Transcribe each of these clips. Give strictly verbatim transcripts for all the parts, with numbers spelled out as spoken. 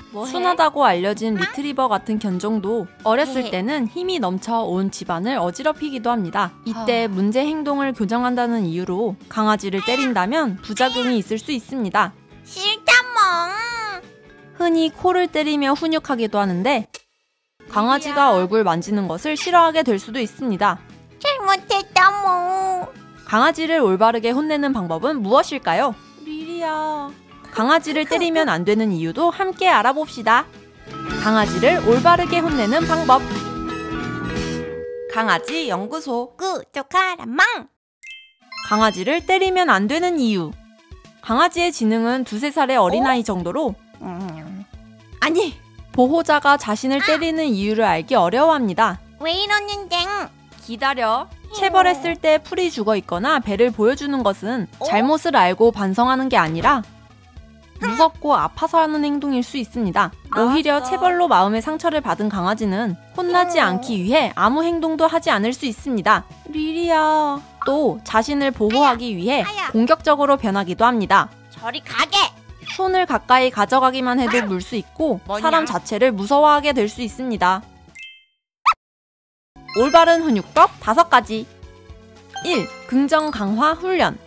뭐해? 순하다고 알려진 리트리버 같은 견종도 어렸을 때는 힘이 넘쳐 온 집안을 어지럽히기도 합니다. 이때 문제 행동을 교정한다는 이유로 강아지를 때린다면 부작용이 있을 수 있습니다. 싫다멍. 흔히 코를 때리며 훈육하기도 하는데 강아지가 얼굴 만지는 것을 싫어하게 될 수도 있습니다. 잘못했다멍. 강아지를 올바르게 혼내는 방법은 무엇일까요? 리리야. 강아지를 때리면 안 되는 이유도 함께 알아봅시다. 강아지를 올바르게 혼내는 방법. 강아지 연구소. 구독하라 망. 강아지를 때리면 안 되는 이유. 강아지의 지능은 두세 살의 어린아이 정도로 음. 아니, 보호자가 자신을 때리는 이유를 알기 어려워합니다. 왜 이러는댕? 기다려. 체벌했을 때 풀이 죽어 있거나 배를 보여주는 것은 잘못을 알고 반성하는 게 아니라 무섭고 아파서 하는 행동일 수 있습니다. 오히려 알았어. 체벌로 마음의 상처를 받은 강아지는 혼나지 않기 위해 아무 행동도 하지 않을 수 있습니다. 리리야. 또 자신을 보호하기 위해 공격적으로 변하기도 합니다. 저리 가게. 손을 가까이 가져가기만 해도 물 수 있고 뭐냐? 사람 자체를 무서워하게 될 수 있습니다. 올바른 훈육법 다섯 가지. 일. 긍정 강화 훈련.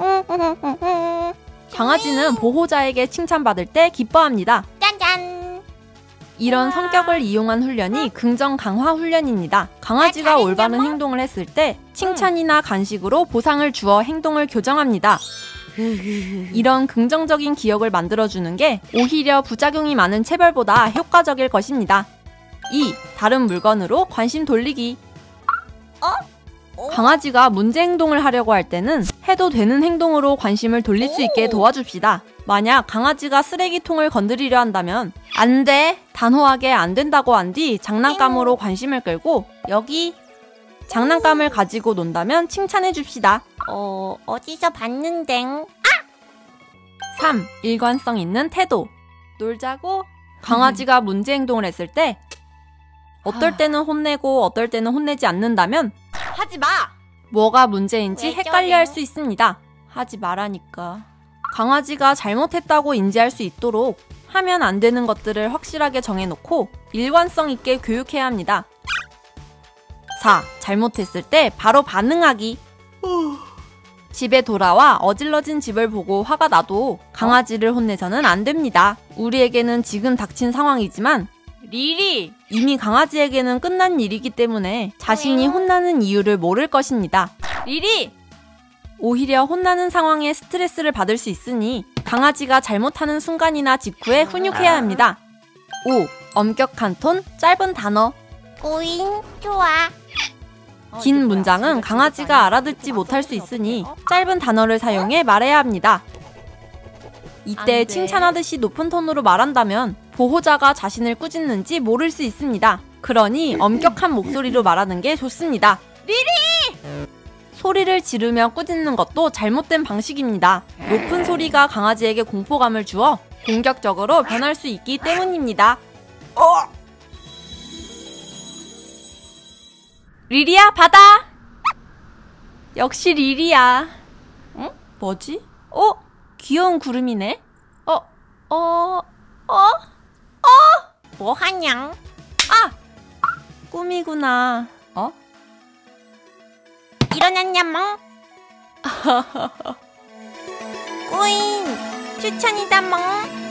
강아지는 보호자에게 칭찬받을 때 기뻐합니다. 짠짠. 이런 성격을 이용한 훈련이 긍정 강화 훈련입니다. 강아지가 잘했냐, 올바른 뭐? 행동을 했을 때 칭찬이나 간식으로 보상을 주어 행동을 교정합니다. 이런 긍정적인 기억을 만들어주는 게 오히려 부작용이 많은 체벌보다 효과적일 것입니다. 이. 다른 물건으로 관심 돌리기. 어? 강아지가 문제 행동을 하려고 할 때는 해도 되는 행동으로 관심을 돌릴 수 있게 도와줍시다. 만약 강아지가 쓰레기통을 건드리려 한다면 안 돼! 단호하게 안 된다고 한 뒤 장난감으로 관심을 끌고 여기! 장난감을 가지고 논다면 칭찬해 줍시다. 어, 어디서 봤는댕? 삼. 일관성 있는 태도. 놀자고? 강아지가 문제 행동을 했을 때 어떨 때는 혼내고 어떨 때는 혼내지 않는다면 하지 마. 뭐가 문제인지 왜 헷갈려 할 저래요? 수 있습니다. 하지 말라니까. 강아지가 잘못했다고 인지할 수 있도록 하면 안 되는 것들을 확실하게 정해놓고 일관성 있게 교육해야 합니다. 사. 잘못했을 때 바로 반응하기. 집에 돌아와 어질러진 집을 보고 화가 나도 강아지를 혼내서는 안 됩니다. 우리에게는 지금 닥친 상황이지만 리리! 이미 강아지에게는 끝난 일이기 때문에 자신이 혼나는 이유를 모를 것입니다. 리리! 오히려 혼나는 상황에 스트레스를 받을 수 있으니 강아지가 잘못하는 순간이나 직후에 훈육해야 합니다. 오. 엄격한 톤, 짧은 단어. 꼬잉 좋아. 긴 문장은 강아지가 알아듣지 못할 수 있으니 짧은 단어를 사용해 말해야 합니다. 이때 칭찬하듯이 높은 톤으로 말한다면 보호자가 자신을 꾸짖는지 모를 수 있습니다. 그러니 엄격한 목소리로 말하는 게 좋습니다. 리리! 소리를 지르며 꾸짖는 것도 잘못된 방식입니다. 높은 소리가 강아지에게 공포감을 주어 공격적으로 변할 수 있기 때문입니다. 어! 리리야, 받아! 역시 리리야. 응? 뭐지? 어? 귀여운 구름이네? 어? 어? 어? 어? 뭐하냥? 아! 꿈이구나. 어? 일어났냐멍? 꼬잉 추천이다멍.